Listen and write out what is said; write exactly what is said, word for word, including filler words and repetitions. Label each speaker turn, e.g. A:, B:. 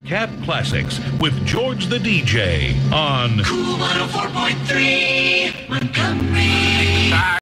A: Cap Classics with George the D J on
B: Cool one oh four point three Montgomery.